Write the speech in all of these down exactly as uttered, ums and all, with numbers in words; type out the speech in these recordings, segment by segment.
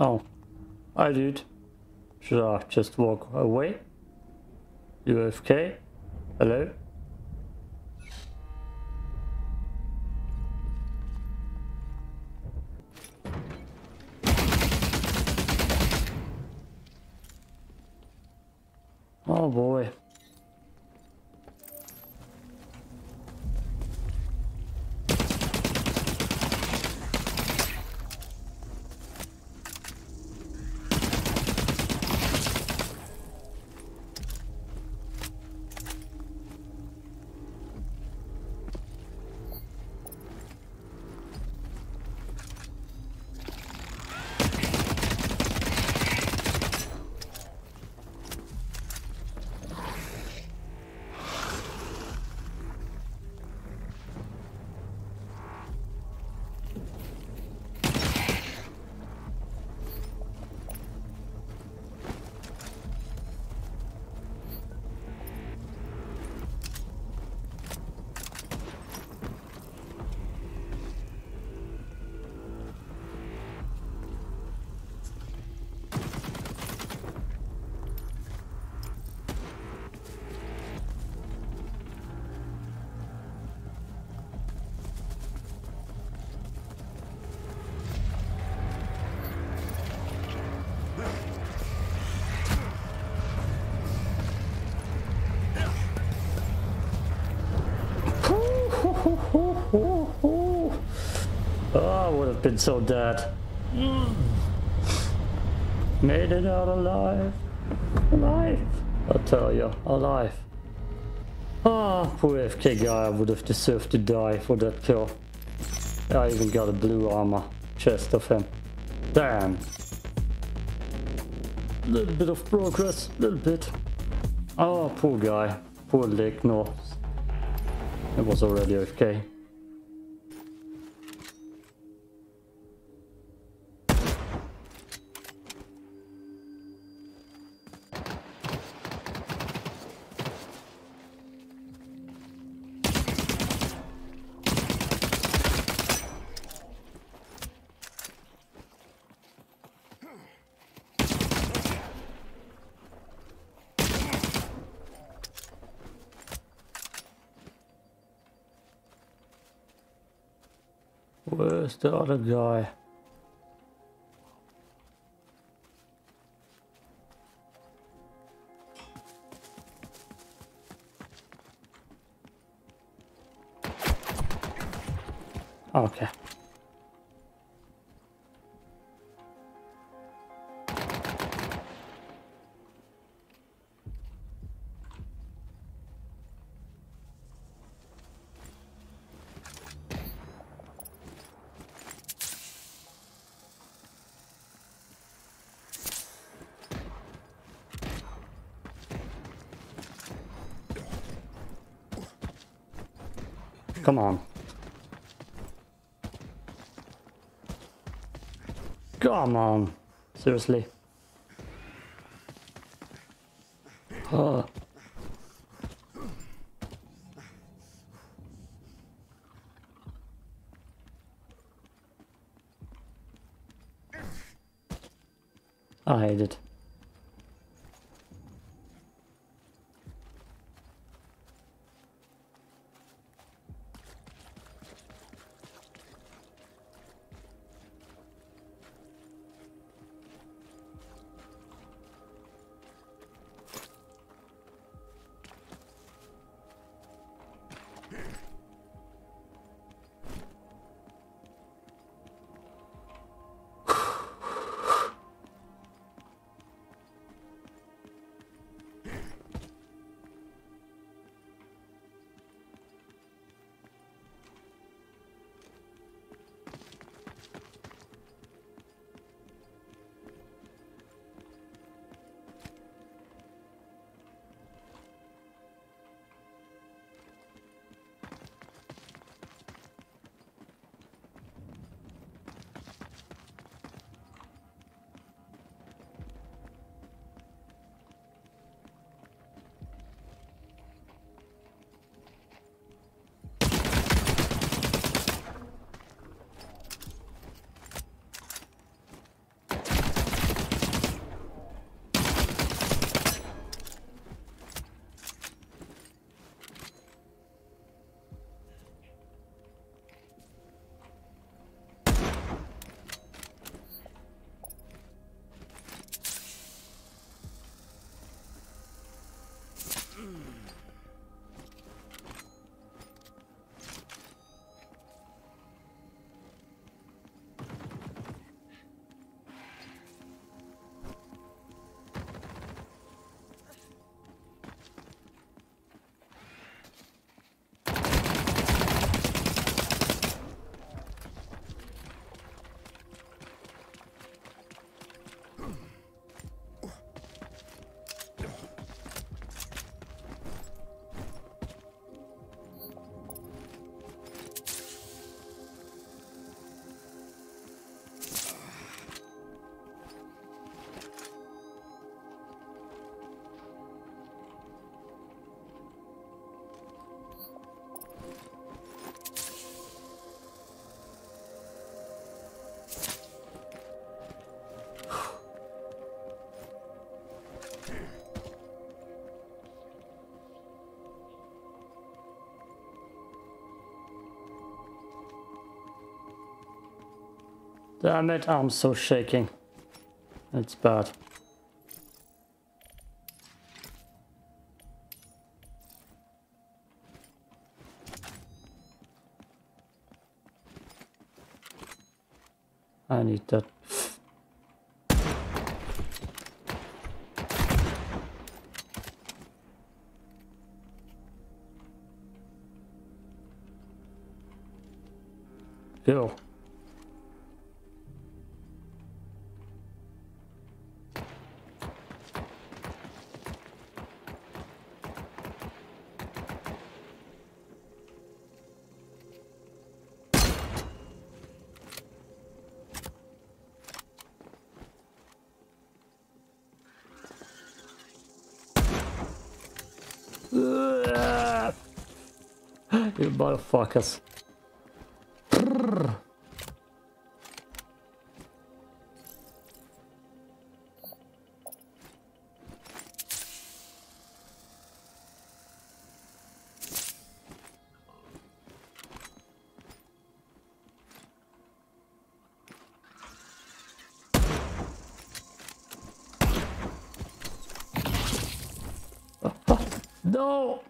Oh. Hi, dude. Should I just walk away? U F K? Hello? Oh boy. Oh, I would have been so dead. Mm. Made it out alive. Alive. I tell you, alive. Ah, poor F K guy, I would have deserved to die for that kill. I even got a blue armor chest of him. Damn. Little bit of progress, little bit. Oh, poor guy. Poor Lake North. It was already A F K. Where's the other guy? Okay. Come on. Come on. Seriously. Oh. I hate it. Damn it, I'm so shaking. It's bad. I need that. Go. You motherfuckers. No!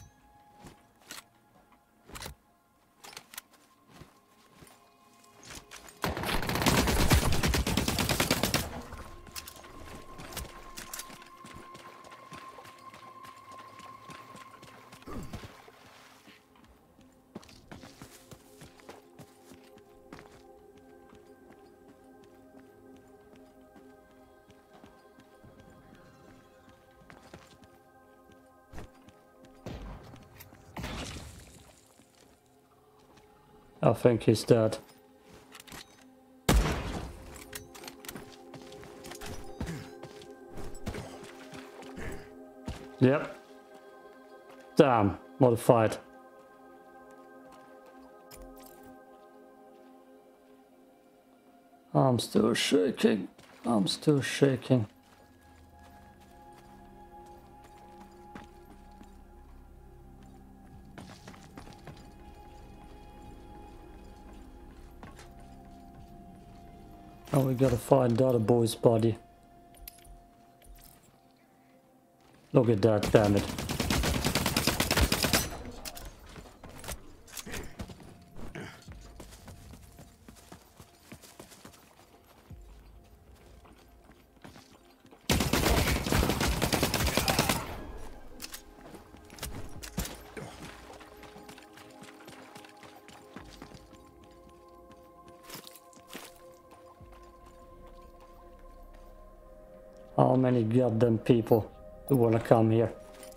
I think he's dead. Yep. Damn, modified. I'm still shaking. I'm still shaking. Oh, we gotta find the other boy's body. Look at that, damn it. How many goddamn people do wanna come here?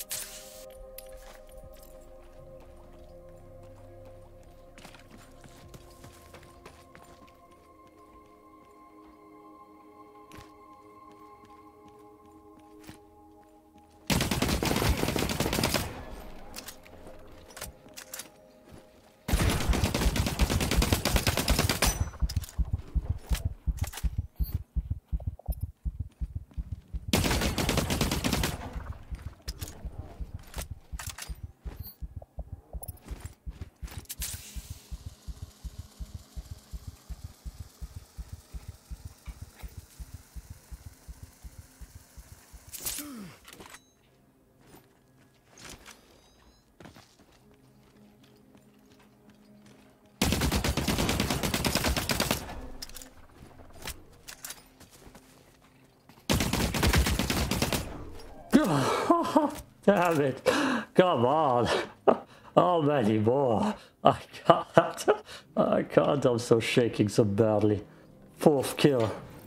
Damn it. Come on. How many more? I can't. I can't. I'm so shaking so badly. Fourth kill.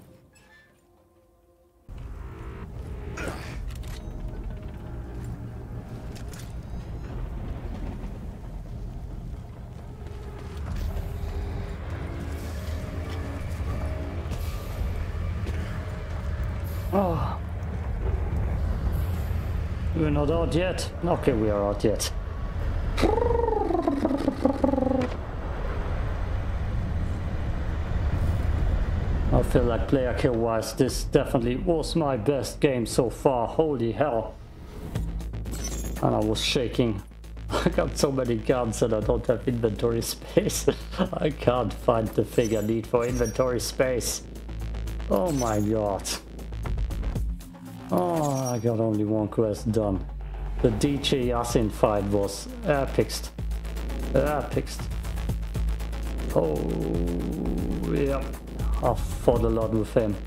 Oh. We're not out yet? Okay, we are out yet. I feel like player kill wise, this definitely was my best game so far. Holy hell. And I was shaking. I got so many guns and I don't have inventory space. I can't find the thing I need for inventory space. Oh my god. Oh, I got only one quest done. The D J Yasin fight was epicst. Epicst. Oh, yeah. I fought a lot with him.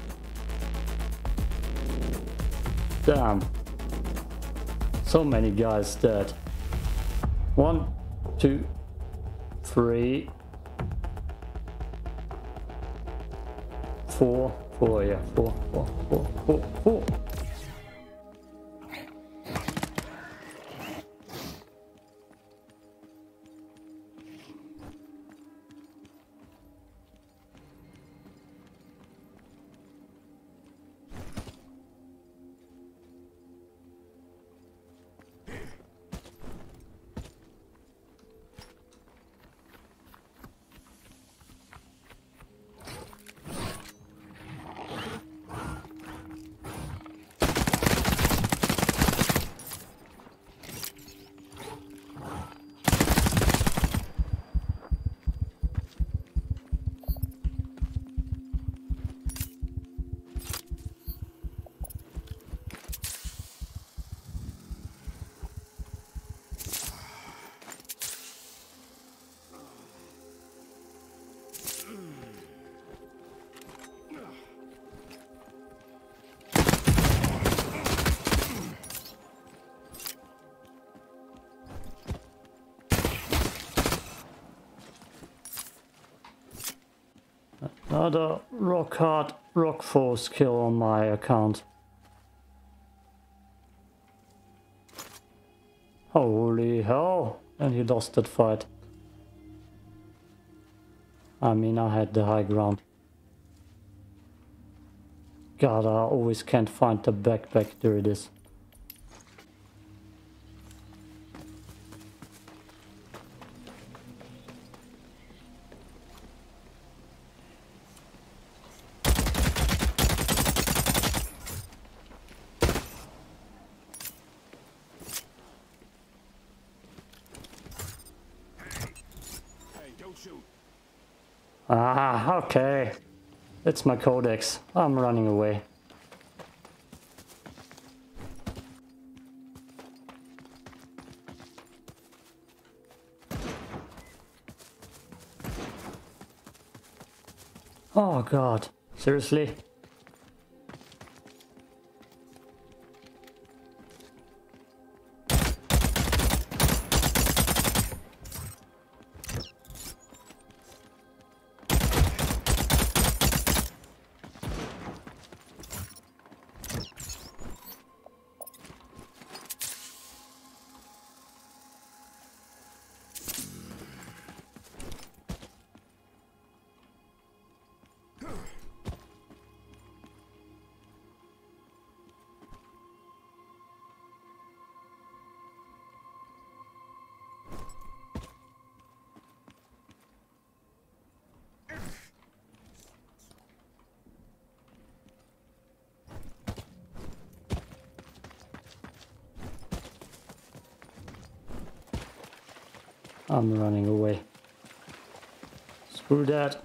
Damn. So many guys dead. One, two, three, four, four, yeah, four, four, four, four, four. Another rock hard rock force kill on my account. Holy hell! And he lost that fight. I mean, I had the high ground. God, I always can't find the backpack. There it is. Ah, okay. It's my codex. I'm running away. Oh god. Seriously? I'm running away. Screw that.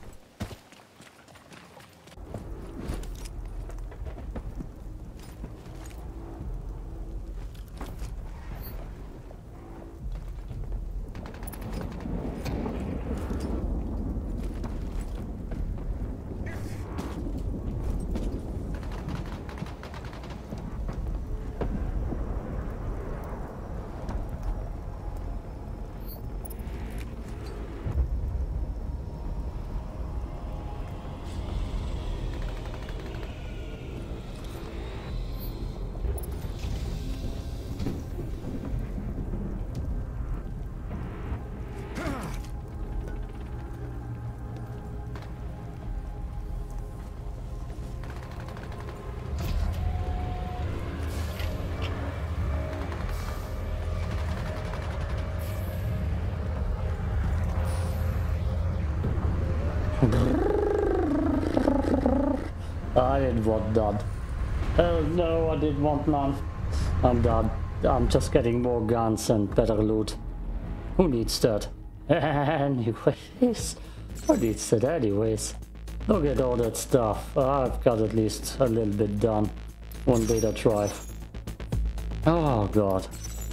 I didn't want none. Oh no, I didn't want none. I'm done. I'm just getting more guns and better loot. Who needs that? Anyways, who needs that anyways? Look at all that stuff. I've got at least a little bit done. One data drive. Oh god.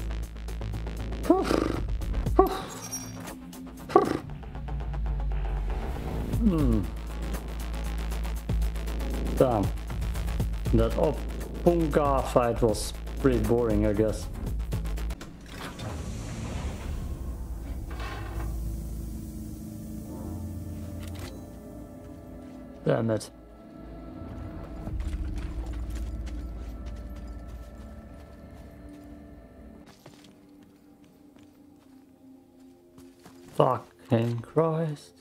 Hmm. Damn. That Opunga fight was pretty boring, I guess. Damn it. Fucking Christ.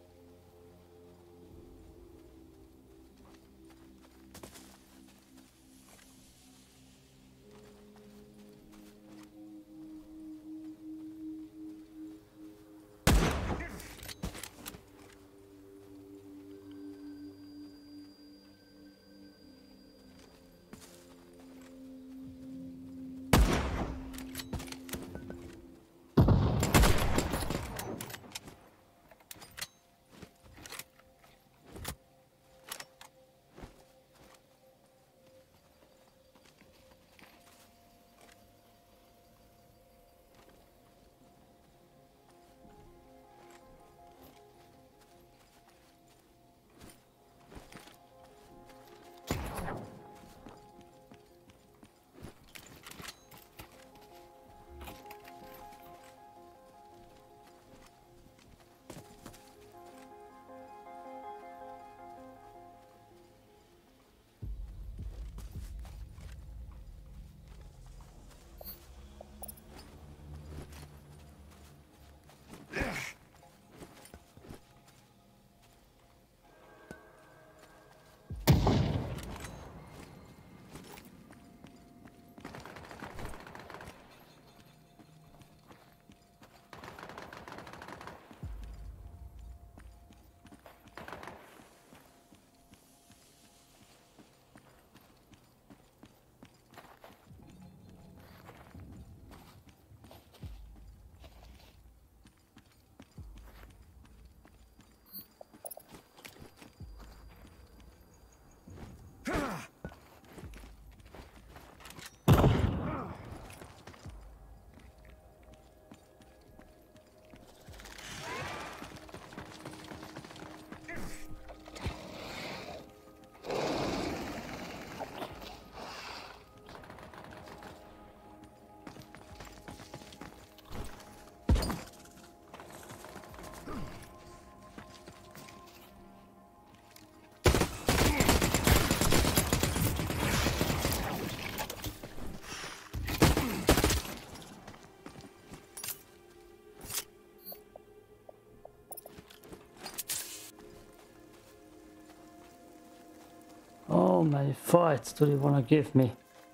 How many fights do they want to give me?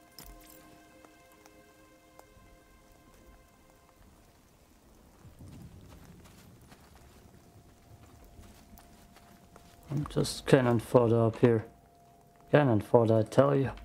I'm just cannon fodder up here. Cannon fodder, I tell you.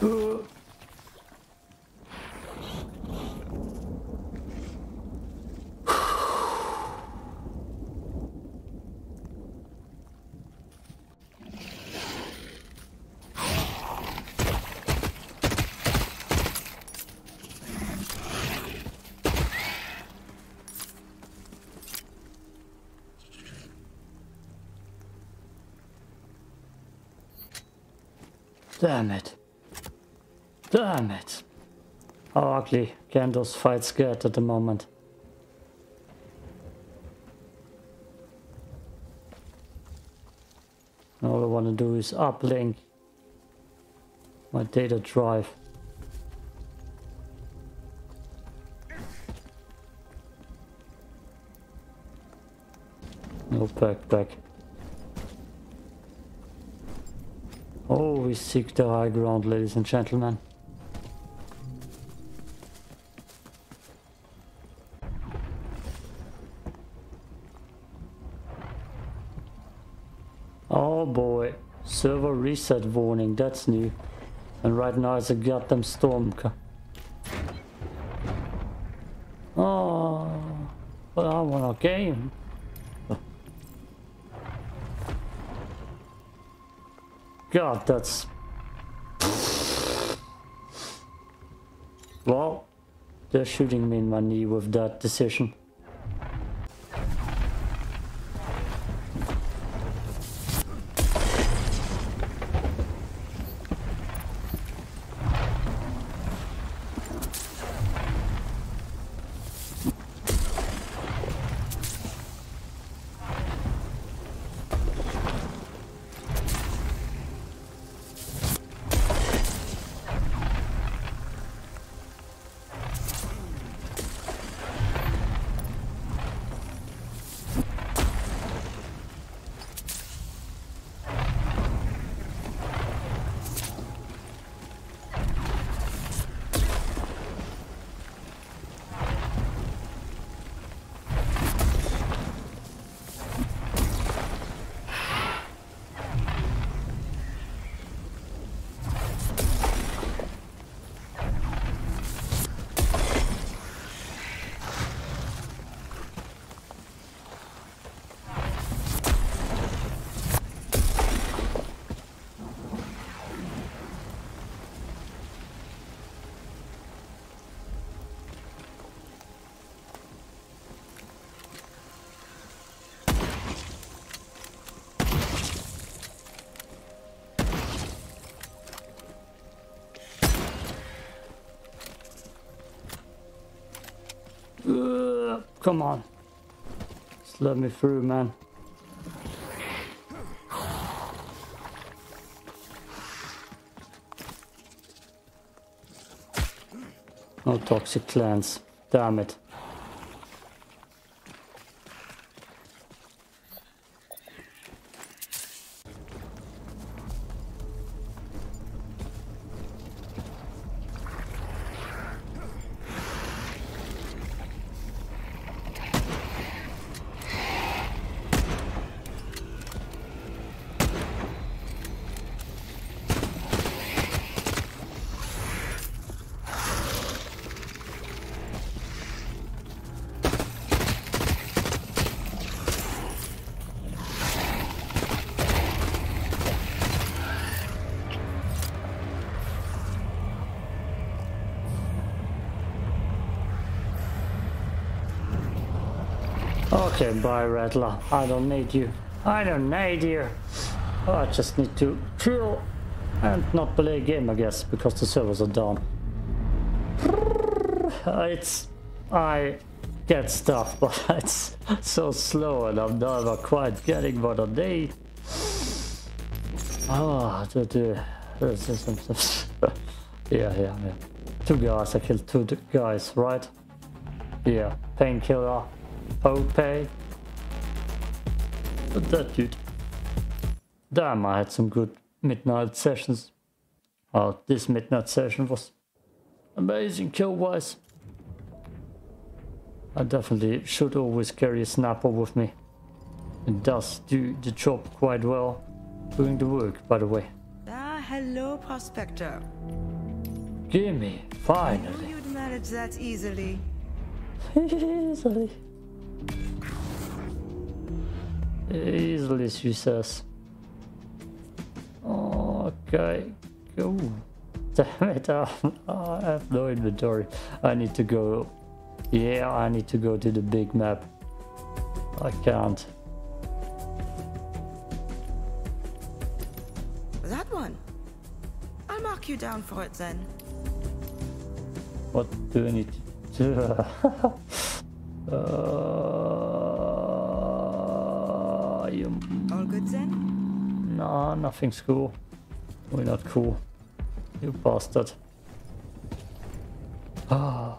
Uh. Damn it. Damn it. How ugly can those fights get at the moment? All I want to do is uplink my data drive. No backpack. Oh, we seek the high ground, ladies and gentlemen. Oh boy, server reset warning, that's new. And right now it's a goddamn storm. Oh, but I want a game. God, that's... Well, they're shooting me in my knee with that decision. Uh, come on. Just let me through, man. No toxic clans. Damn it. Okay, bye Rattler. I don't need you. I don't need you. Oh, I just need to chill and not play a game, I guess, because the servers are down. It's... I get stuff, but it's so slow and I'm never quite getting what I need. Oh, the, the, yeah, yeah, yeah. Two guys, I killed two guys, right? Yeah, painkiller. Okay. But that dude. Damn, I had some good midnight sessions. Oh, this midnight session was amazing kill-wise. I definitely should always carry a snapper with me. It does do the job quite well. Doing the work, by the way. Ah, hello, Prospector. Gimme, finally. You'd manage that easily. Easily. Easily, she says. Okay, go. Damn it, I have no inventory. I need to go. Yeah, I need to go to the big map. I can't. That one. I'll mark you down for it then. What do I need to do? uh, you... All good then? Nah, nothing's cool. We're not cool. You bastard. Ah.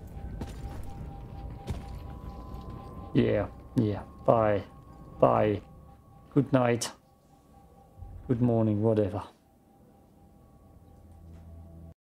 Yeah, yeah. Bye. Bye. Good night. Good morning, whatever.